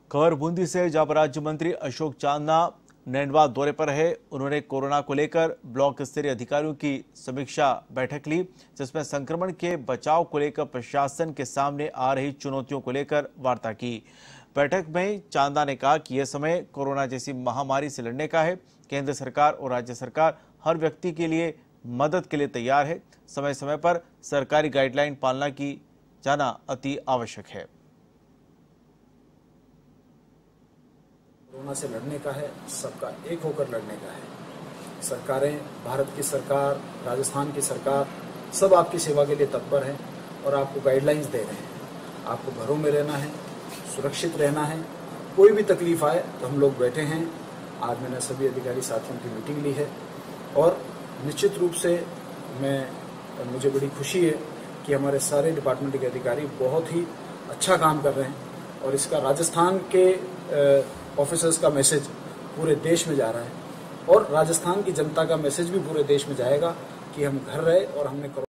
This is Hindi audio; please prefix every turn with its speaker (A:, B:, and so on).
A: खबर बूंदी से, जहां राज्य मंत्री अशोक चांदना नैनवा दौरे पर है। उन्होंने कोरोना को लेकर ब्लॉक स्तरीय अधिकारियों की समीक्षा बैठक ली, जिसमें संक्रमण के बचाव को लेकर प्रशासन के सामने आ रही चुनौतियों को लेकर वार्ता की। बैठक में चांदना ने कहा कि यह समय कोरोना जैसी महामारी से लड़ने का है। केंद्र सरकार और राज्य सरकार हर व्यक्ति के लिए मदद के लिए तैयार है। समय समय पर सरकारी गाइडलाइन पालना की जाना अति आवश्यक है।
B: कोरोना से लड़ने का है, सबका एक होकर लड़ने का है। सरकारें, भारत की सरकार, राजस्थान की सरकार, सब आपकी सेवा के लिए तत्पर हैं और आपको गाइडलाइंस दे रहे हैं। आपको घरों में रहना है, सुरक्षित रहना है। कोई भी तकलीफ आए तो हम लोग बैठे हैं। आज मैंने सभी अधिकारी साथियों की मीटिंग ली है और निश्चित रूप से मुझे बड़ी खुशी है कि हमारे सारे डिपार्टमेंट के अधिकारी बहुत ही अच्छा काम कर रहे हैं और इसका राजस्थान के ऑफिसर्स का मैसेज पूरे देश में जा रहा है और राजस्थान की जनता का मैसेज भी पूरे देश में जाएगा कि हम घर रहे और हमने